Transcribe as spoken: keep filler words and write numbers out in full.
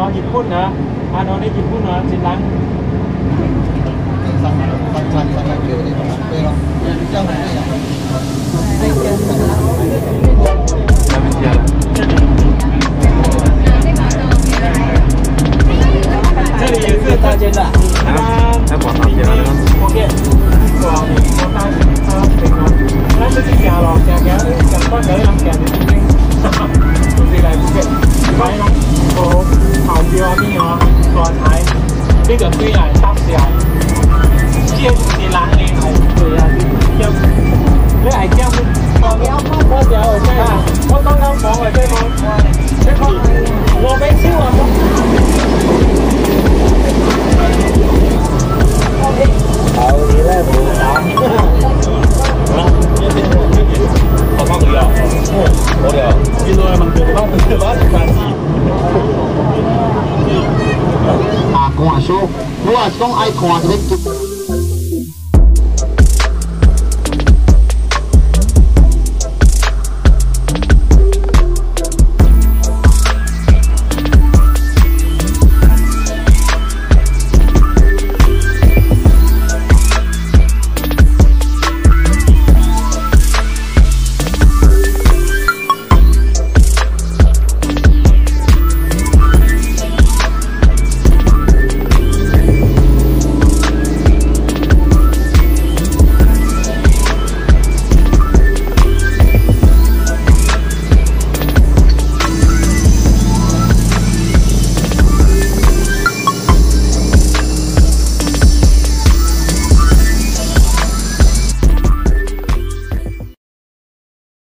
哦，ญี่ปุ่นเหรออ่าโนนี่ญี่ปุ่นเหรอสิลังสั่งสั่งสั่งสั่งเกี่ยวนี่ไปหรอเจ้าไหนอ่ะไม่เกี่ยวกันแล้วไม่เกี่ยว这里也是大间的，啊，还广大间了。OK， 广广大啊，平安，咱这是行路，行行，行到有人行就已經，哈哈，就是嚟不嘅，買咯，個頭標啊邊個大台，呢個對嚟搭上，即係是人嚟係對啊，叫你係叫我你要看多少我再啊，我剛剛講嘅對嗎？你講我沒收啊。好，你来补偿。啊，好放鱼啊！哦，好了，見到係問佢把把把字。啊，看書，我話講愛看嗰啲。